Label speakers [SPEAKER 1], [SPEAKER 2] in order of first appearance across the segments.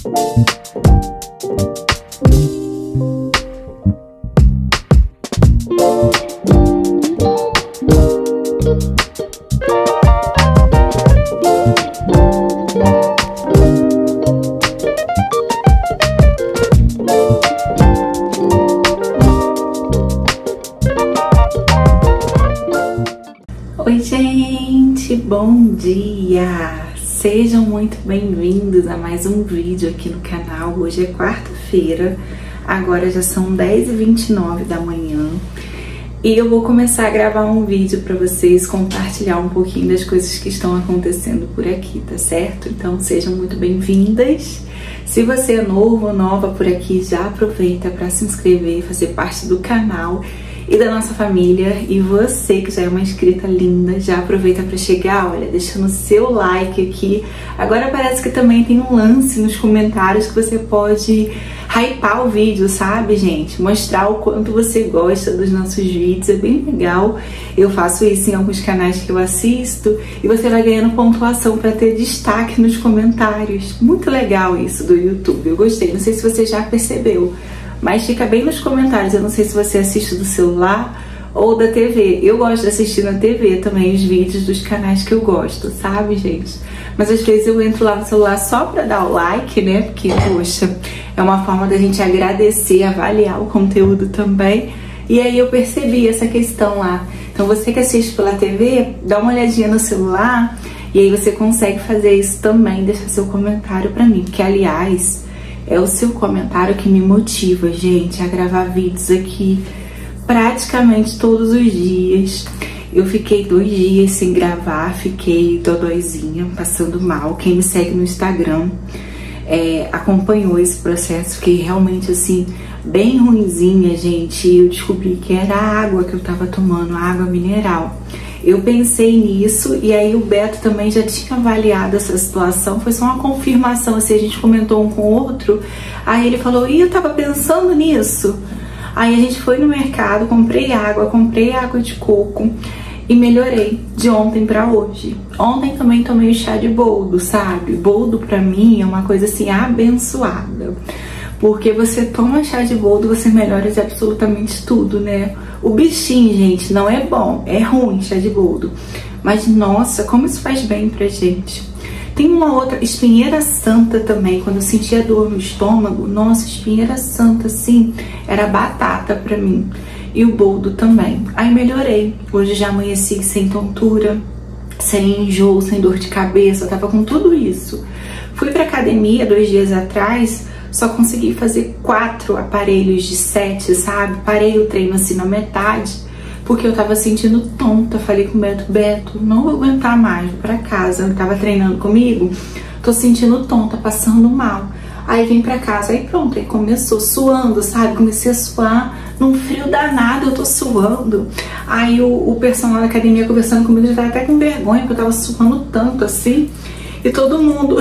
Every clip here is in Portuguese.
[SPEAKER 1] Oi gente, bom dia! Sejam muito bem-vindos a mais um vídeo aqui no canal. Hoje é quarta-feira, agora já são 10h29 da manhã e eu vou começar a gravar um vídeo para vocês, compartilhar um pouquinho das coisas que estão acontecendo por aqui, tá certo? Então sejam muito bem-vindas. Se você é novo ou nova por aqui, já aproveita para se inscrever, fazer parte do canal e da nossa família. E você que já é uma inscrita linda, já aproveita para chegar, olha, deixando o seu like aqui. Agora parece que também tem um lance nos comentários que você pode hypar o vídeo, sabe, gente? Mostrar o quanto você gosta dos nossos vídeos, é bem legal. Eu faço isso em alguns canais que eu assisto e você vai ganhando pontuação para ter destaque nos comentários. Muito legal isso do YouTube, eu gostei. Não sei se você já percebeu, mas fica bem nos comentários. Eu não sei se você assiste do celular ou da TV. Eu gosto de assistir na TV também os vídeos dos canais que eu gosto, sabe, gente? Mas às vezes eu entro lá no celular só pra dar o like, né? Porque, poxa, é uma forma da gente agradecer, avaliar o conteúdo também. E aí eu percebi essa questão lá. Então você que assiste pela TV, dá uma olhadinha no celular e aí você consegue fazer isso também, deixar seu comentário pra mim. Que, aliás, é o seu comentário que me motiva, gente, a gravar vídeos aqui praticamente todos os dias. Eu fiquei 2 dias sem gravar, fiquei dodóizinha, passando mal. Quem me segue no Instagram acompanhou esse processo. Fiquei realmente assim, bem ruinzinha, gente. Eu descobri que era a água que eu tava tomando, água mineral. Eu pensei nisso e aí o Beto também já tinha avaliado essa situação. Foi só uma confirmação, assim, a gente comentou um com o outro. Aí ele falou, eu tava pensando nisso. Aí a gente foi no mercado, comprei água de coco e melhorei de ontem pra hoje. Ontem também tomei o chá de boldo, sabe? Boldo pra mim é uma coisa assim abençoada. Porque você toma chá de boldo, você melhora de absolutamente tudo, né? O bichinho, gente, não é bom, é ruim chá de boldo. Mas, nossa, como isso faz bem pra gente. Tem uma outra, espinheira santa também, quando eu sentia dor no estômago, nossa, espinheira santa, assim, era batata pra mim. E o boldo também. Aí melhorei. Hoje já amanheci sem tontura, sem enjoo, sem dor de cabeça, eu tava com tudo isso. Fui pra academia 2 dias atrás, só consegui fazer 4 aparelhos de 7, sabe? Parei o treino assim na metade, porque eu tava sentindo tonta. Falei com o Beto, não vou aguentar mais, vou pra casa. Ele tava treinando comigo, tô sentindo tonta, passando mal. Aí vim pra casa, aí pronto, aí começou suando, sabe? Comecei a suar, num frio danado, eu tô suando. Aí o personal da academia conversando comigo já tava até com vergonha, porque eu tava suando tanto assim. E todo mundo,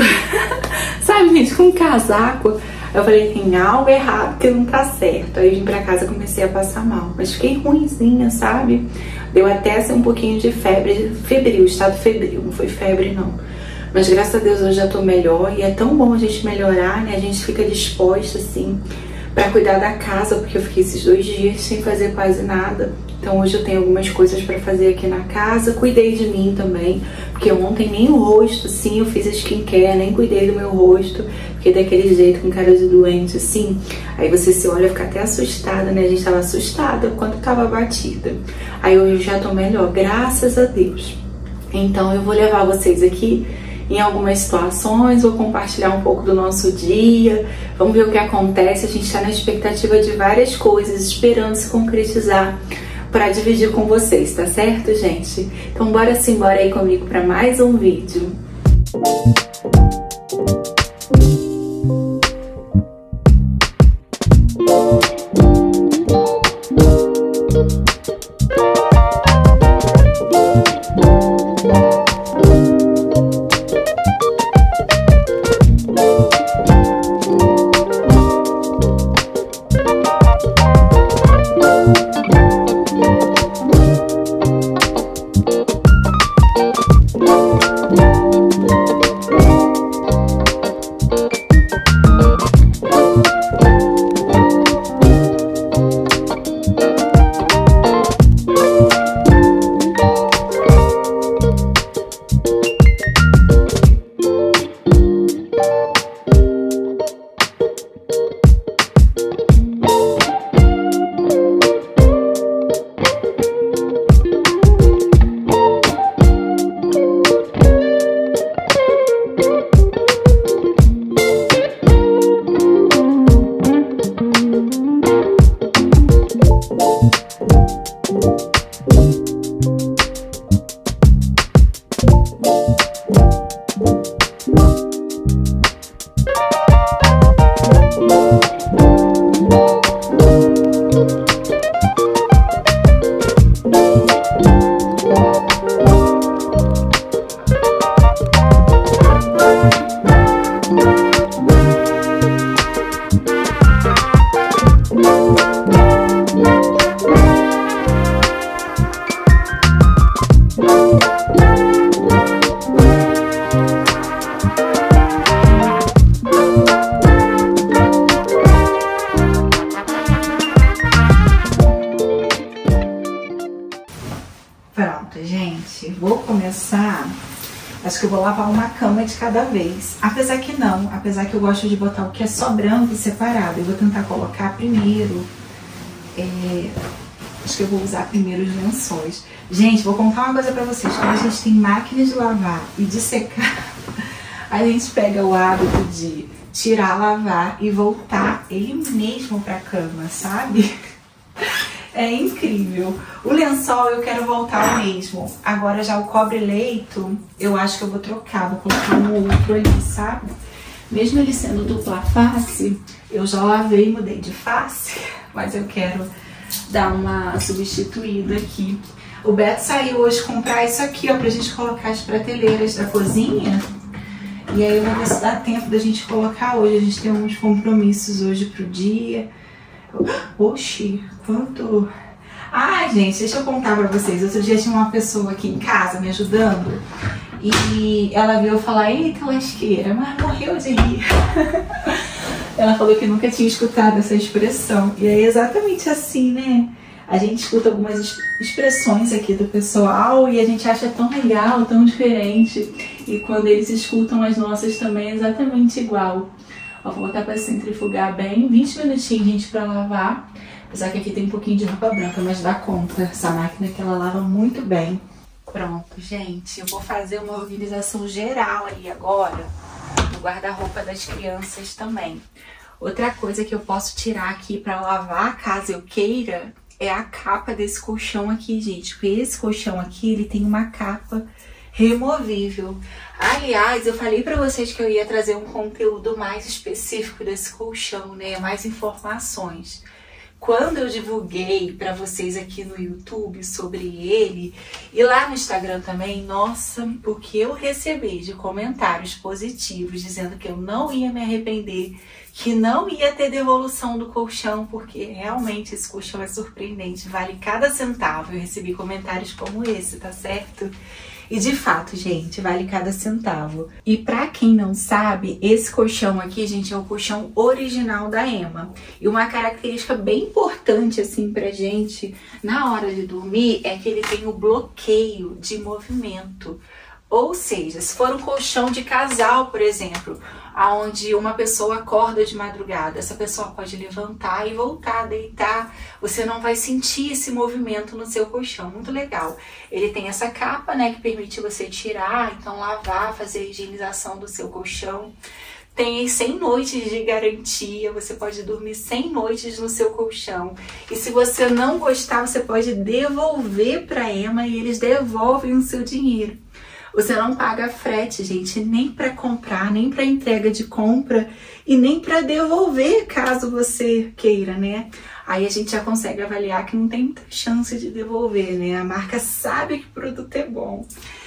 [SPEAKER 1] sabe, gente, com casaco. Eu falei, tem algo errado que não tá certo. Aí eu vim pra casa e comecei a passar mal. Mas fiquei ruinzinha, sabe? Deu até assim, um pouquinho de febre, febril, estado febril. Não foi febre, não. Mas graças a Deus eu já tô melhor. E é tão bom a gente melhorar, né? A gente fica disposta, assim, pra cuidar da casa. Porque eu fiquei esses 2 dias sem fazer quase nada. Então hoje eu tenho algumas coisas pra fazer aqui na casa. Cuidei de mim também, porque ontem nem o rosto, assim, eu fiz a skincare, nem cuidei do meu rosto. Fiquei daquele jeito, com cara de doente, assim. Aí você se olha e fica até assustada, né? A gente tava assustada quando tava batida. Aí hoje eu já tô melhor, graças a Deus. Então eu vou levar vocês aqui em algumas situações, vou compartilhar um pouco do nosso dia, vamos ver o que acontece. A gente tá na expectativa de várias coisas, esperando se concretizar para dividir com vocês, tá certo, gente? Então bora aí comigo para mais um vídeo. Pronto, gente, vou começar. Acho que eu vou lavar uma cama de cada vez. Apesar que não, apesar que eu gosto de botar o que é só branco separado. Eu vou tentar colocar primeiro. Acho que eu vou usar primeiro os lençóis. Gente, vou contar uma coisa pra vocês. Quando a gente tem máquina de lavar e de secar, a gente pega o hábito de tirar, lavar e voltar ele mesmo pra cama, sabe? É incrível. O lençol eu quero voltar ao mesmo. Agora já o cobre-leito, eu acho que eu vou trocar. Vou colocar um outro ali, sabe? Mesmo ele sendo dupla face, eu já lavei e mudei de face. Mas eu quero dar uma substituída aqui. O Beto saiu hoje comprar isso aqui, ó, pra gente colocar as prateleiras da cozinha. E aí eu vou ver se dá tempo da gente colocar hoje. A gente tem uns compromissos hoje pro dia. Oxi, quanto... Ai, gente, deixa eu contar pra vocês. Outro dia tinha uma pessoa aqui em casa me ajudando e ela veio falar: eita, lasqueira, mas morreu de rir. Ela falou que nunca tinha escutado essa expressão. E é exatamente assim, né? A gente escuta algumas expressões aqui do pessoal e a gente acha tão legal, tão diferente. E quando eles escutam as nossas também é exatamente igual. Ó, vou botar pra centrifugar bem, 20 minutinhos, gente, pra lavar. Apesar que aqui tem um pouquinho de roupa branca, mas dá conta. Essa máquina que ela lava muito bem. Pronto, gente, eu vou fazer uma organização geral ali agora, no guarda-roupa das crianças também. Outra coisa que eu posso tirar aqui pra lavar, caso eu queira, é a capa desse colchão aqui, gente. Porque esse colchão aqui, ele tem uma capa removível. Aliás, eu falei pra vocês que eu ia trazer um conteúdo mais específico desse colchão, né? Mais informações. Quando eu divulguei pra vocês aqui no YouTube sobre ele e lá no Instagram também, nossa, o que eu recebi de comentários positivos dizendo que eu não ia me arrepender, que não ia ter devolução do colchão, porque realmente esse colchão é surpreendente, vale cada centavo. Eu recebi comentários como esse, tá certo? E de fato, gente, vale cada centavo. E pra quem não sabe, esse colchão aqui, gente, é o colchão original da Emma. E uma característica bem importante, assim, pra gente, na hora de dormir, é que ele tem o bloqueio de movimento. Ou seja, se for um colchão de casal, por exemplo, onde uma pessoa acorda de madrugada, essa pessoa pode levantar e voltar a deitar, você não vai sentir esse movimento no seu colchão. Muito legal. Ele tem essa capa, né, que permite você tirar, então lavar, fazer a higienização do seu colchão. Tem 100 noites de garantia, você pode dormir 100 noites no seu colchão. E se você não gostar, você pode devolver para a Emma e eles devolvem o seu dinheiro. Você não paga frete, gente, nem para comprar, nem para entrega de compra e nem para devolver, caso você queira, né? Aí a gente já consegue avaliar que não tem muita chance de devolver, né? A marca sabe que o produto é bom.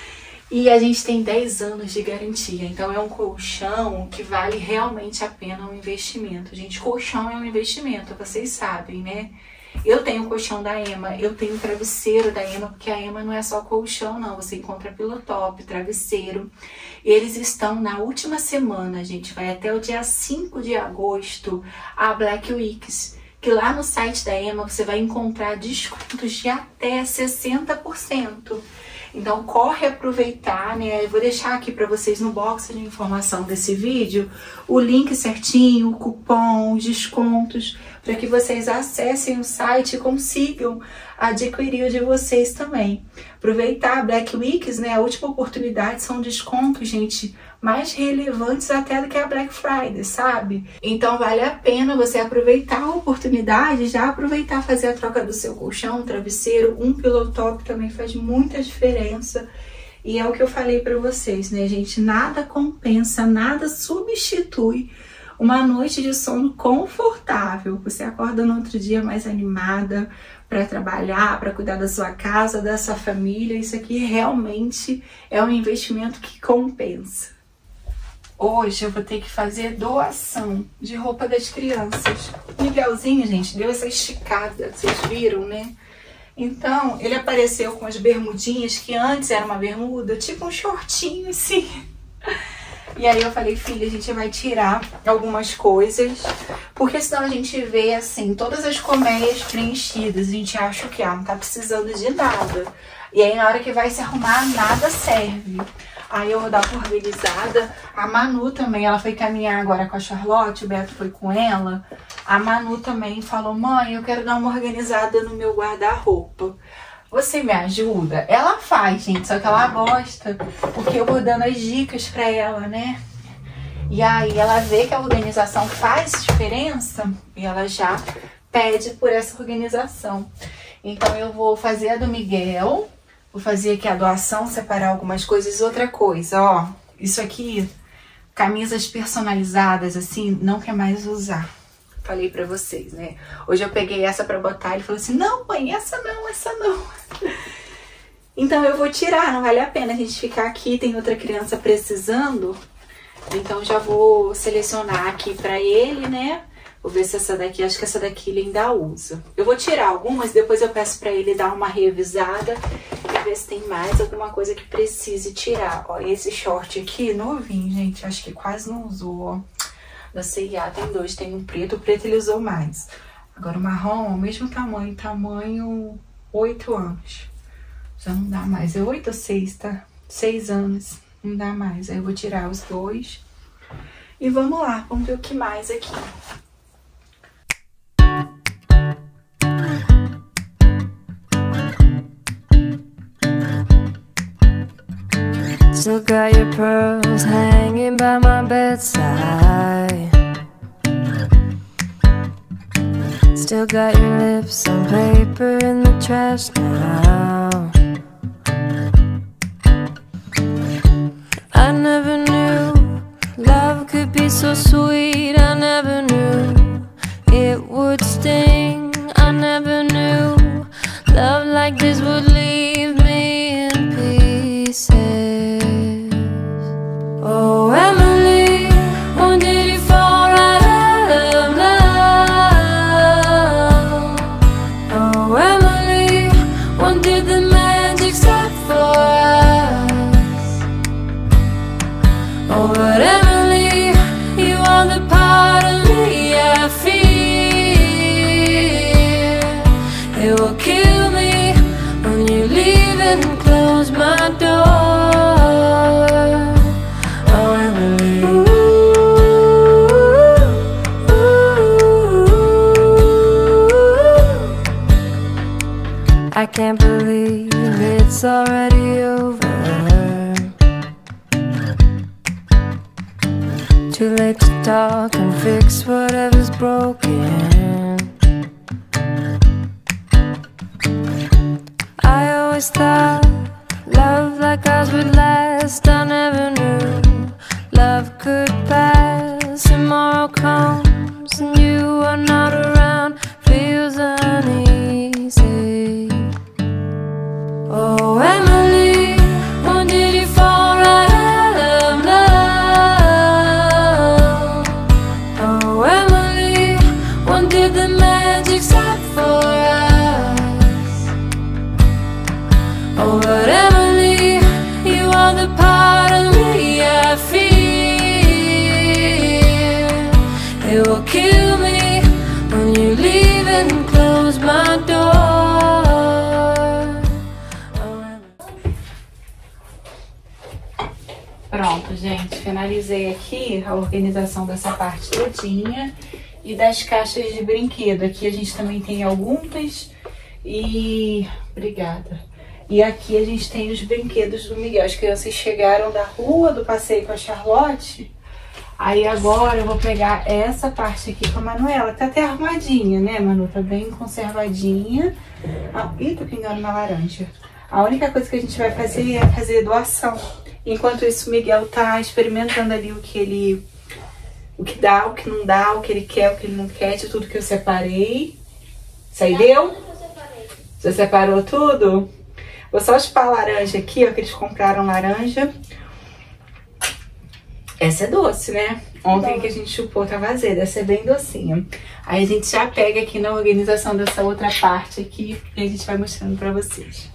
[SPEAKER 1] E a gente tem 10 anos de garantia, então é um colchão que vale realmente a pena um investimento. Gente, colchão é um investimento, vocês sabem, né? Eu tenho o colchão da Ema, eu tenho o travesseiro da Ema, porque a Ema não é só colchão não, você encontra pillow top, travesseiro. Eles estão na última semana, gente, vai até o dia 5 de agosto, a Black Weeks, que lá no site da Ema você vai encontrar descontos de até 60%. Então corre aproveitar, né? Eu vou deixar aqui para vocês no box de informação desse vídeo o link certinho, o cupom, os descontos, para que vocês acessem o site e consigam adquirir o de vocês também. Aproveitar a Black Weeks, né? A última oportunidade, são descontos, gente, mais relevantes até do que a Black Friday, sabe? Então vale a pena você aproveitar a oportunidade, já aproveitar fazer a troca do seu colchão, travesseiro, um pillow top também faz muita diferença. E é o que eu falei pra vocês, né, gente? Nada compensa, nada substitui uma noite de sono confortável. Você acorda no outro dia mais animada para trabalhar, para cuidar da sua casa, da sua família. Isso aqui realmente é um investimento que compensa. Hoje eu vou ter que fazer doação de roupa das crianças. O Miguelzinho, gente, deu essa esticada, vocês viram, né? Então, ele apareceu com as bermudinhas, que antes era uma bermuda, tipo um shortinho assim. E aí eu falei, filha, a gente vai tirar algumas coisas, porque senão a gente vê, assim, todas as colmeias preenchidas, a gente acha que não tá precisando de nada. E aí na hora que vai se arrumar, nada serve. Aí eu vou dar uma organizada. A Manu também, ela foi caminhar agora com a Charlotte, o Beto foi com ela. A Manu também falou, mãe, eu quero dar uma organizada no meu guarda-roupa. Você me ajuda? Ela faz, gente, só que ela gosta, porque eu vou dando as dicas pra ela, né? E aí ela vê que a organização faz diferença e ela já pede por essa organização. Então eu vou fazer a do Miguel, vou fazer aqui a doação, separar algumas coisas. Outra coisa, ó, isso aqui, camisas personalizadas, assim, não quer mais usar. Falei pra vocês, né? Hoje eu peguei essa pra botar, ele falou assim, não, mãe, essa não, essa não. Então eu vou tirar, não vale a pena a gente ficar aqui, tem outra criança precisando. Então já vou selecionar aqui pra ele, né? Vou ver se essa daqui, acho que essa daqui ele ainda usa. Eu vou tirar algumas, depois eu peço pra ele dar uma revisada e ver se tem mais alguma coisa que precise tirar. Ó, esse short aqui, novinho, gente, acho que quase não usou, ó. Da C&A tem dois, tem um preto, o preto ele usou mais. Agora o marrom, o mesmo tamanho 8 anos. Já não dá mais, é 8 ou 6, tá? 6 anos, não dá mais. Aí eu vou tirar os dois e vamos lá, vamos ver o que mais aqui.
[SPEAKER 2] Still got your pearls hanging by my bedside. Still got your lips on paper in the trash now. I never knew love could be so sweet. I never knew it would sting. I never knew love like this would leave me in pieces. Oh, Emily, when did you fall right out of love? Oh, Emily, when did the magic stop for us? Oh, but Emily, you are the part of me I fear. It will kill me when you leave and close my door. I can't believe it's already over. Too late to talk and fix whatever's broken. I always thought love like ours would last. I never knew love could pass. Tomorrow comes and you are not around. Feels uneasy. Oh, Emily, when did you fall right out of love? Oh, Emily, when did the magic stop for us? It will kill me when you leave and close my door.
[SPEAKER 1] Pronto, gente, finalizei aqui a organização dessa parte todinha e das caixas de brinquedo. Aqui a gente também tem algumas e... obrigada. E aqui a gente tem os brinquedos do Miguel. As crianças chegaram da rua, do passeio com a Charlotte. Aí agora eu vou pegar essa parte aqui com a Manuela. Tá até arrumadinha, né, Manu? Tá bem conservadinha. Ah, ih, tô pingando uma laranja. A única coisa que a gente vai fazer é fazer doação. Enquanto isso, o Miguel tá experimentando ali o que dá, o que não dá, o que ele quer, o que ele não quer, de tudo que eu separei. Isso aí deu? Você separou tudo? Vou só chupar a laranja aqui, ó, que eles compraram laranja. Essa é doce, né? Ontem que a gente chupou tava azeda, essa é bem docinha. Aí a gente já pega aqui na organização dessa outra parte aqui e a gente vai mostrando pra vocês.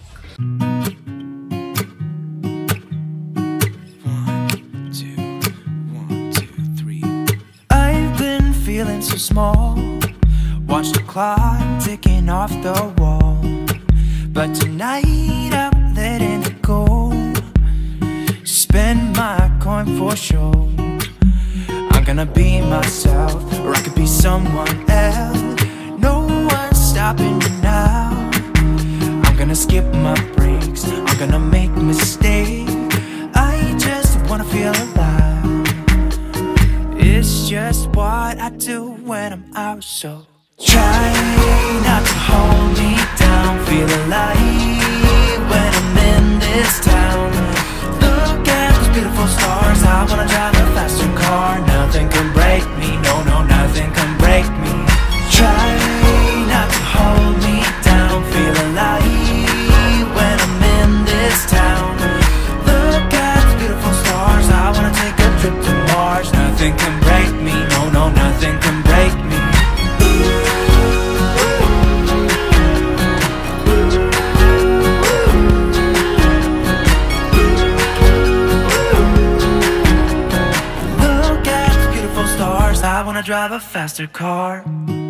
[SPEAKER 3] Feeling so small, watch the clock ticking off the wall. But tonight I'm letting it go. Spend my coin for sure. I'm gonna be myself, or I could be someone else. No one's stopping me now. I'm gonna skip my breaks, I'm gonna make mistakes. I just wanna feel alive. It's just what I do when I'm out, so try not to hold me down. Feel alive when I'm in this town. Look at those beautiful stars. I wanna drive a faster car. Nothing can break me, no, no, nothing can break me. Try not to hold me down. Feel alive when I'm in this town. Look at those beautiful stars. I wanna take a trip to Mars. Nothing can break me, no, no, nothing can break me. Look at the beautiful stars. I wanna drive a faster car.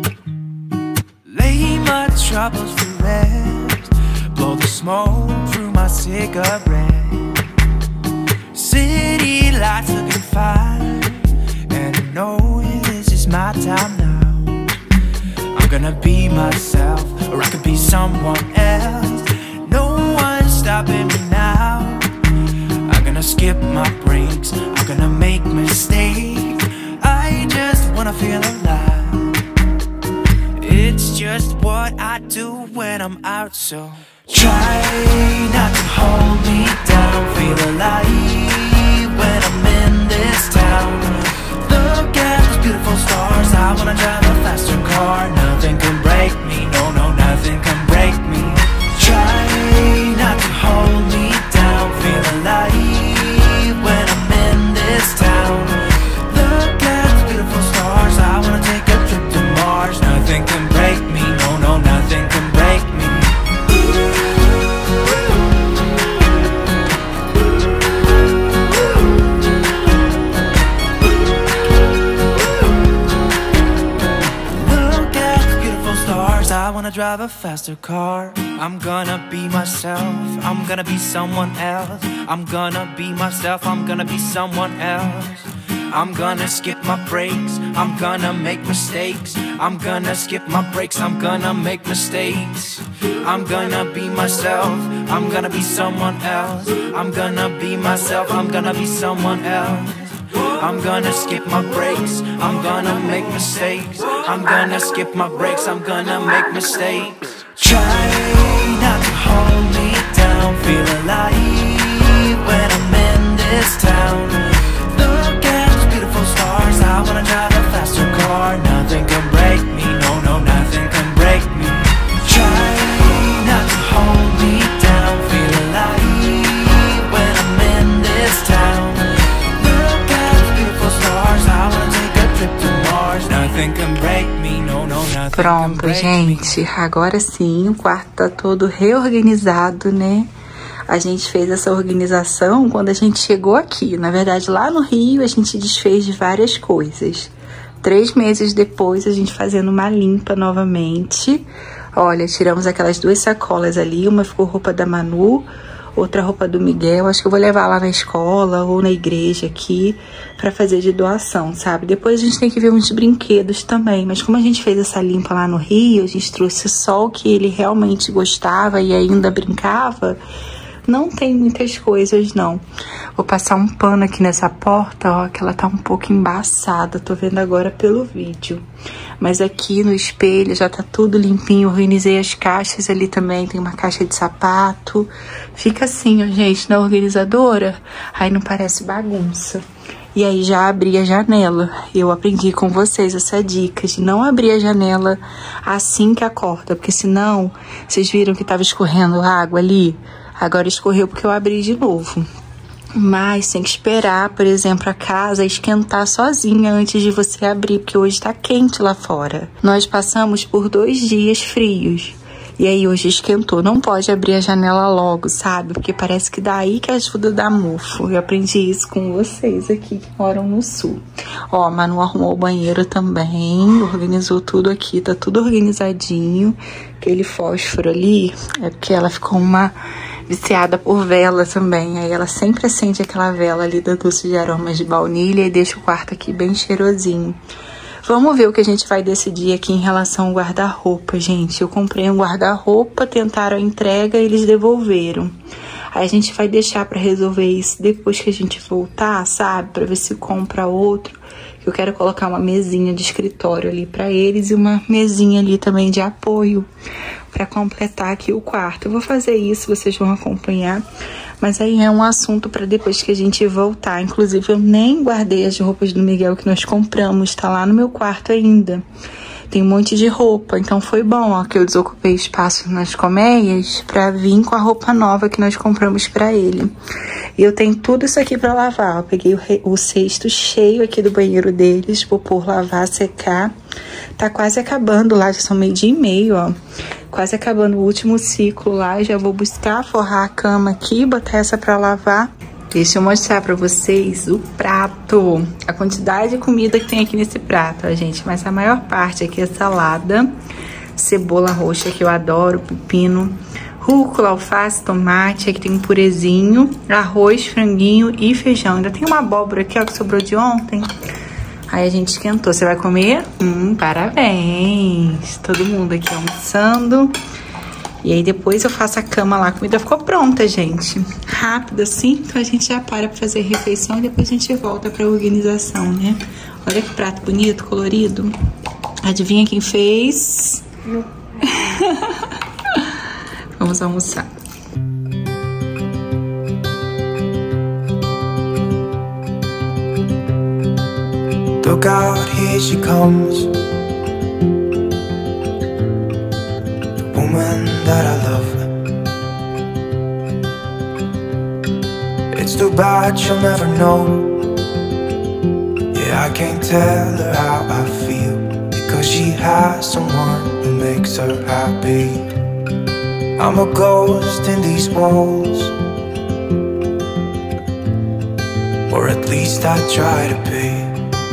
[SPEAKER 3] Lay my troubles to rest. Blow the smoke through my cigarette. City lights looking fine. No, this is my time now. I'm gonna be myself, or I could be someone else. No one's stopping me now. I'm gonna skip my breaks, I'm gonna make mistakes. I just wanna feel alive. It's just what I do when I'm out, so try not to hold me down. Feel alive when I'm in this town. Look at those beautiful stars. I wanna drive a faster car. Nothing can break me, no, no, nothing can break me. Try not to hold me down. Feel alive when I'm in this town. Look at those beautiful stars. I wanna take a trip to Mars. Nothing can break me, no, no, nothing can break me. I wanna drive a faster car. I'm gonna be myself, I'm gonna be someone else. I'm gonna be myself, I'm gonna be someone else. I'm gonna skip my breaks, I'm gonna make mistakes. I'm gonna skip my breaks, I'm gonna make mistakes. I'm gonna be myself, I'm gonna be someone else. I'm gonna be myself, I'm gonna be someone else. I'm gonna skip my breaks, I'm gonna make mistakes. I'm gonna skip my breaks, I'm gonna make mistakes. Try not to hold me down. Feel alive when I'm in this town. Look at those beautiful stars. I wanna drive a faster car. Nothing can break me, no, no, nothing can break me. Try not to hold me down. Feel alive when I'm in this town.
[SPEAKER 1] Pronto, gente, agora sim, o quarto tá todo reorganizado, né? A gente fez essa organização quando a gente chegou aqui. Na verdade, lá no Rio, a gente desfez de várias coisas. 3 meses depois, a gente fazendo uma limpa novamente. Olha, tiramos aquelas 2 sacolas ali, uma ficou roupa da Manu, outra roupa do Miguel. Acho que eu vou levar lá na escola ou na igreja aqui pra fazer de doação, sabe? Depois a gente tem que ver uns brinquedos também, mas como a gente fez essa limpa lá no Rio, a gente trouxe só o que ele realmente gostava e ainda brincava, não tem muitas coisas não. Vou passar um pano aqui nessa porta, ó, que ela tá um pouco embaçada, tô vendo agora pelo vídeo. Mas aqui no espelho já tá tudo limpinho, organizei as caixas ali também, tem uma caixa de sapato. Fica assim, ó, gente, na organizadora, aí não parece bagunça. E aí já abri a janela. Eu aprendi com vocês essa dica de não abrir a janela assim que acorda, porque senão, vocês viram que tava escorrendo água ali? Agora escorreu porque eu abri de novo. Mas tem que esperar, por exemplo, a casa esquentar sozinha antes de você abrir, porque hoje tá quente lá fora. Nós passamos por 2 dias frios. E aí hoje esquentou. Não pode abrir a janela logo, sabe? Porque parece que daí que ajuda a dar mofo. Eu aprendi isso com vocês aqui que moram no sul. Ó, a Manu arrumou o banheiro também. Organizou tudo aqui. Tá tudo organizadinho. Aquele fósforo ali é porque ela ficou viciada por vela também. Aí ela sempre acende aquela vela ali da doce de aromas de baunilha e deixa o quarto aqui bem cheirosinho. Vamos ver o que a gente vai decidir aqui em relação ao guarda-roupa, gente. Eu comprei um guarda-roupa, tentaram a entrega e eles devolveram. Aí a gente vai deixar pra resolver isso depois que a gente voltar, sabe? Pra ver se compra outro. Eu quero colocar uma mesinha de escritório ali pra eles e uma mesinha ali também de apoio pra completar aqui o quarto. Eu vou fazer isso, vocês vão acompanhar. Mas aí é um assunto para depois que a gente voltar. Inclusive, eu nem guardei as roupas do Miguel que nós compramos. Tá lá no meu quarto ainda. Tem um monte de roupa. Então foi bom, ó, que eu desocupei espaço nas colmeias pra vir com a roupa nova que nós compramos pra ele. E eu tenho tudo isso aqui pra lavar. Eu peguei o cesto cheio aqui do banheiro deles. Vou pôr lavar, secar. Tá quase acabando lá, já são 12h30, ó. Quase acabando o último ciclo lá. Já vou buscar, forrar a cama aqui, botar essa pra lavar. Deixa eu mostrar pra vocês o prato. A quantidade de comida que tem aqui nesse prato, ó, gente. Mas a maior parte aqui é salada, cebola roxa, que eu adoro, pepino, rúcula, alface, tomate. Aqui tem um purezinho, arroz, franguinho e feijão. Ainda tem uma abóbora aqui, ó, que sobrou de ontem. Aí a gente esquentou. Você vai comer? Parabéns! Todo mundo aqui almoçando. E aí depois eu faço a cama lá. A comida ficou pronta, gente. Rápido assim. Então a gente já para pra fazer a refeição e depois a gente volta pra organização, né? Olha que prato bonito, colorido. Adivinha quem fez? Vamos almoçar.
[SPEAKER 3] Look out, here she comes, the woman that I love. It's too bad she'll never know. Yeah, I can't tell her how I feel, because she has someone who makes her happy. I'm a ghost in these walls, or at least I try to be.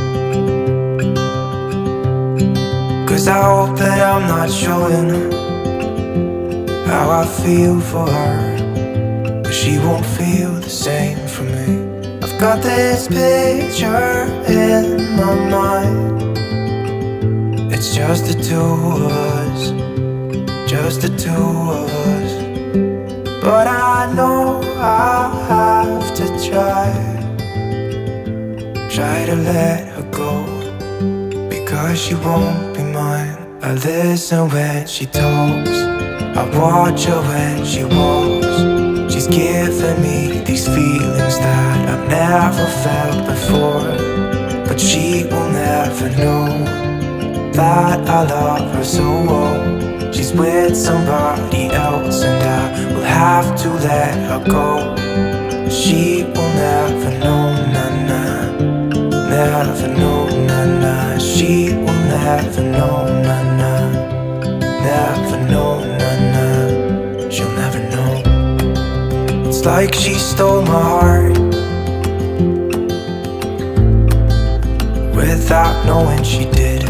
[SPEAKER 3] 'Cause I hope that I'm not showing how I feel for her, but she won't feel the same for me. I've got this picture in my mind. It's just the two of us, just the two of us. But I know I have to try to let her go, because she won't be mine. I listen when she talks, I watch her when she walks. She's giving me these feelings that I've never felt before, but she will never know that I love her so well. She's with somebody else and I will have to let her go. She will never know, na-na, never know, na-na. She will never know, na-na, never know, na-na. She'll never know. It's like she stole my heart with without knowing she did.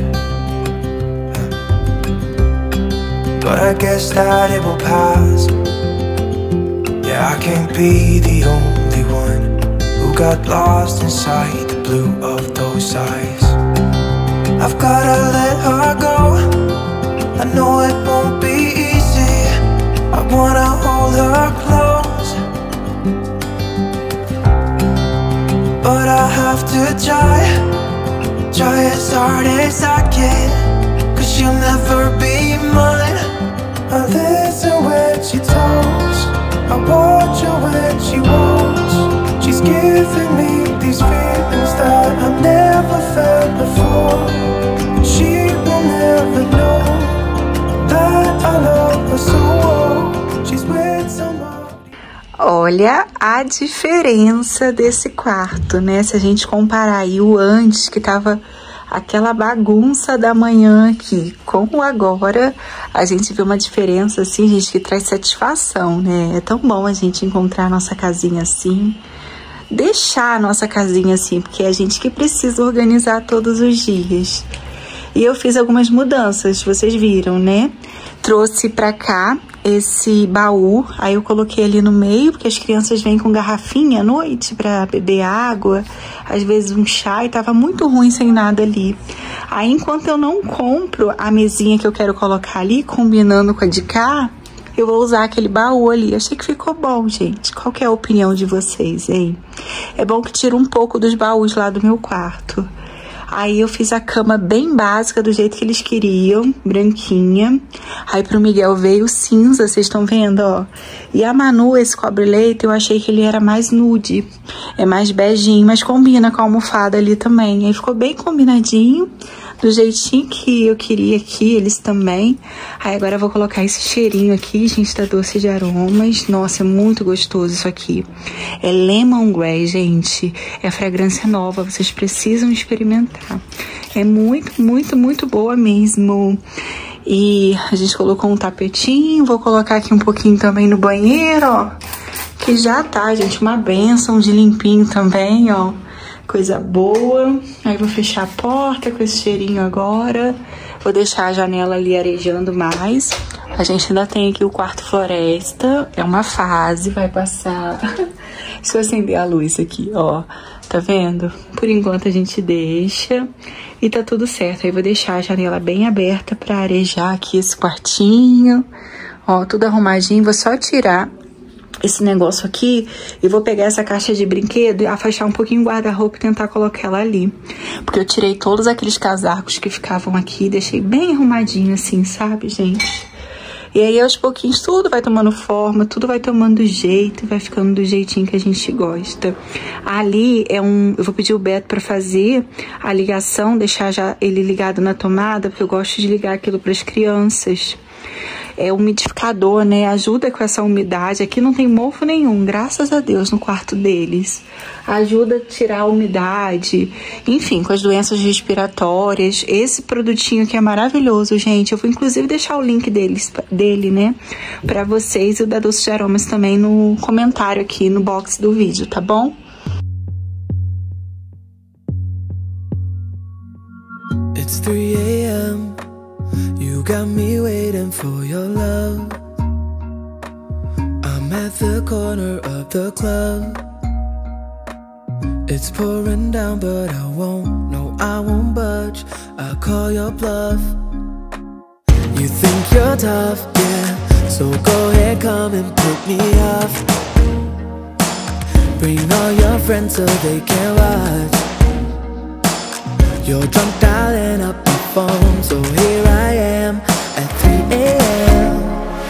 [SPEAKER 3] But I guess that it will pass. Yeah, I can't be the only one who got lost inside the blue of those eyes. I've gotta let her go. I know it won't be easy. I wanna hold her close, but I have to try as hard as I can, 'cause she'll never be mine. I listen when she talks, I watch her when she walks. She's giving me these feelings that I've never felt before. She will never know that I love her so well. She's with somebody.
[SPEAKER 1] Olha a diferença desse quarto, né? Se a gente comparar aí o antes, que tava aquela bagunça da manhã aqui, com o agora, a gente vê uma diferença assim, gente, que traz satisfação, né? É tão bom a gente encontrar a nossa casinha assim, deixar a nossa casinha assim, porque é a gente que precisa organizar todos os dias. E eu fiz algumas mudanças, vocês viram, né? Trouxe pra cá esse baú, aí eu coloquei ali no meio, porque as crianças vêm com garrafinha à noite pra beber água, às vezes um chá, e tava muito ruim sem nada ali. Aí, enquanto eu não compro a mesinha que eu quero colocar ali, combinando com a de cá, eu vou usar aquele baú ali. Achei que ficou bom, gente. Qual que é a opinião de vocês, hein? É bom que tira um pouco dos baús lá do meu quarto. Aí eu fiz a cama bem básica, do jeito que eles queriam, branquinha. Aí pro Miguel veio cinza, vocês estão vendo, ó. E a Manu, esse cobre-leito, eu achei que ele era mais nude. É mais beijinho, mas combina com a almofada ali também. Aí ficou bem combinadinho, do jeitinho que eu queria aqui, eles também. Aí agora eu vou colocar esse cheirinho aqui, gente, da Doce de Aromas. Nossa, é muito gostoso isso aqui. É lemongrass, gente. É a fragrância nova, vocês precisam experimentar. É muito, muito, muito boa mesmo. E a gente colocou um tapetinho. Vou colocar aqui um pouquinho também no banheiro, ó. Que já tá, gente, uma bênção de limpinho também, ó. Coisa boa. Aí vou fechar a porta com esse cheirinho agora. Vou deixar a janela ali arejando mais. A gente ainda tem aqui o quarto floresta. É uma fase, vai passar. Deixa eu acender a luz aqui, ó. Tá vendo? Por enquanto a gente deixa. E tá tudo certo. Aí vou deixar a janela bem aberta pra arejar aqui esse quartinho. Ó, tudo arrumadinho. Vou só tirar esse negócio aqui e vou pegar essa caixa de brinquedo e afastar um pouquinho o guarda-roupa e tentar colocar ela ali, porque eu tirei todos aqueles casacos que ficavam aqui, deixei bem arrumadinho assim, sabe, gente? E aí aos pouquinhos tudo vai tomando forma, tudo vai tomando jeito, vai ficando do jeitinho que a gente gosta. Ali é eu vou pedir o Beto pra fazer a ligação, deixar já ele ligado na tomada, porque eu gosto de ligar aquilo para as crianças. É umidificador, né? Ajuda com essa umidade. Aqui não tem mofo nenhum, graças a Deus, no quarto deles. Ajuda a tirar a umidade, enfim, com as doenças respiratórias. Esse produtinho aqui é maravilhoso, gente. Eu vou inclusive deixar o link dele, né, pra vocês, e o da Doce de Aromas também no comentário aqui no box do vídeo, tá bom?
[SPEAKER 3] It's 3 a.m. You got me waiting for your love. I'm at the corner of the club. It's pouring down but I won't, no I won't budge. I'll call your bluff. You think you're tough, yeah, so go ahead, come and put me off. Bring all your friends so they can watch. You're drunk dialing up my phone, so here I am at 3 a.m.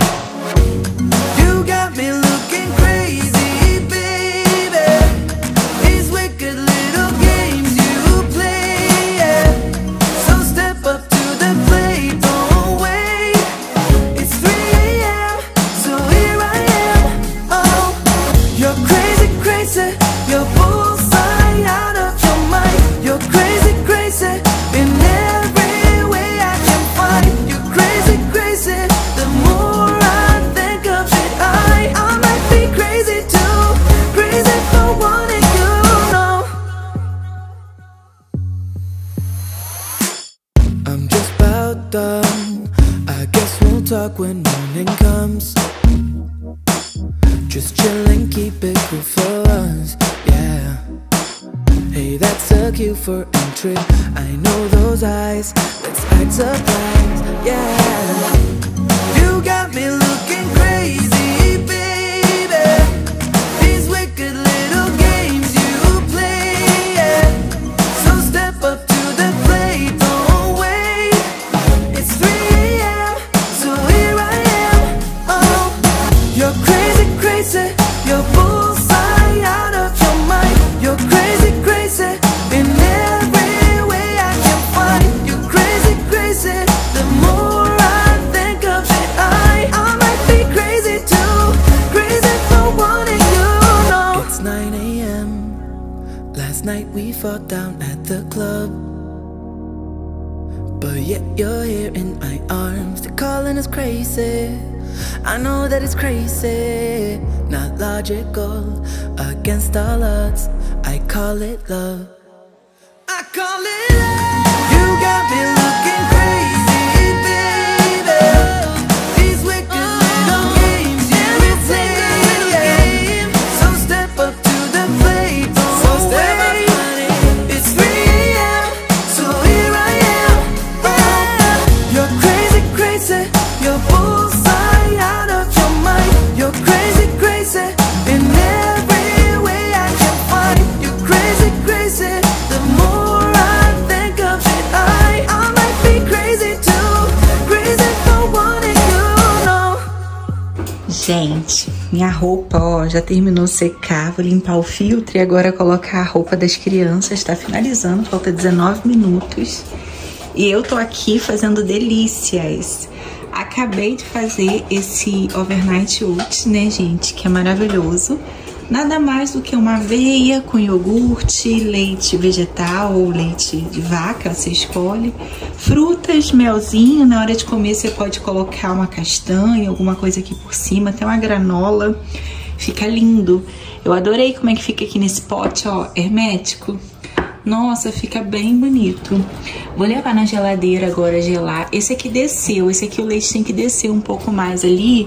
[SPEAKER 3] You got me looking crazy, baby. These wicked little games you play, yeah. So step up to the plate, don't wait. It's 3 a.m, so here I am. Oh, you're crazy, crazy. You're bullseye out of your mind. You're crazy, crazy in every locked up. I guess we'll talk when morning comes. Just chill and keep it cool for us, yeah. Hey, that's a cue for entry. I know those eyes, let's act surprised, yeah. You got me looking crazy, baby. These wicked little games you play, yeah. So step up to the plate, don't wait. It's 3 AM, so here I am. Oh, you're crazy, crazy. You're bullseye out of your mind. You're crazy, crazy in every way I can find. You're crazy, crazy. The more I think of it, I might be crazy too. Crazy for wanting you, no. It's 9 AM. Last night we fought down at the club, but yet you're here in my arms. They're calling us crazy. I know that it's crazy, not logical, against all odds. I call it love. I call it love. You got me looking crazy, baby. These wicked little games you play. So step up to the plate, don't wait. It's 3 AM, so here I am. Oh, you're crazy, crazy. You're bullseye out of your mind. You're crazy, crazy in every way I can find. You're crazy, crazy. The more I think of it, I might be crazy too. Crazy for wanting you, no.
[SPEAKER 1] Gente, minha roupa, ó, já terminou de secar. Vou limpar o filtro e agora colocar a roupa das crianças. Tá finalizando, falta 19 minutos. E eu tô aqui fazendo delícias. Acabei de fazer esse overnight oats, né, gente, que é maravilhoso. Nada mais do que uma aveia com iogurte, leite vegetal ou leite de vaca, você escolhe. Frutas, melzinho, na hora de comer você pode colocar uma castanha, alguma coisa aqui por cima, até uma granola. Fica lindo. Eu adorei como é que fica aqui nesse pote, ó, hermético. Nossa, fica bem bonito. Vou levar na geladeira agora gelar. Esse aqui desceu, esse aqui o leite tem que descer um pouco mais ali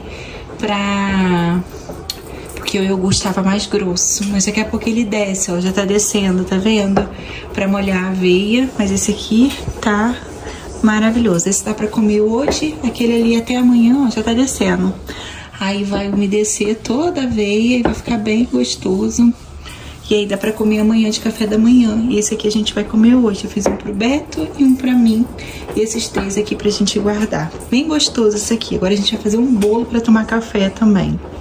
[SPEAKER 1] porque o iogurte estava mais grosso. Mas daqui a pouco ele desce, ó, já tá descendo, tá vendo? Pra molhar a aveia, mas esse aqui tá maravilhoso. Esse dá pra comer hoje, aquele ali até amanhã, ó, já tá descendo. Aí vai umedecer toda a aveia e vai ficar bem gostoso. E aí dá pra comer amanhã de café da manhã. E esse aqui a gente vai comer hoje. Eu fiz um pro Beto e um pra mim. E esses 3 aqui pra gente guardar. Bem gostoso esse aqui. Agora a gente vai fazer um bolo pra tomar café também.